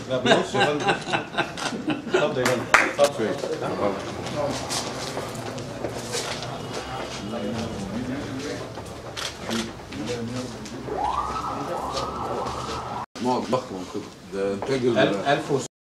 لا بنص يا فندم. اتفضل يا فندم، اتفضل شويه. ضخم كده، ده انتاج 1000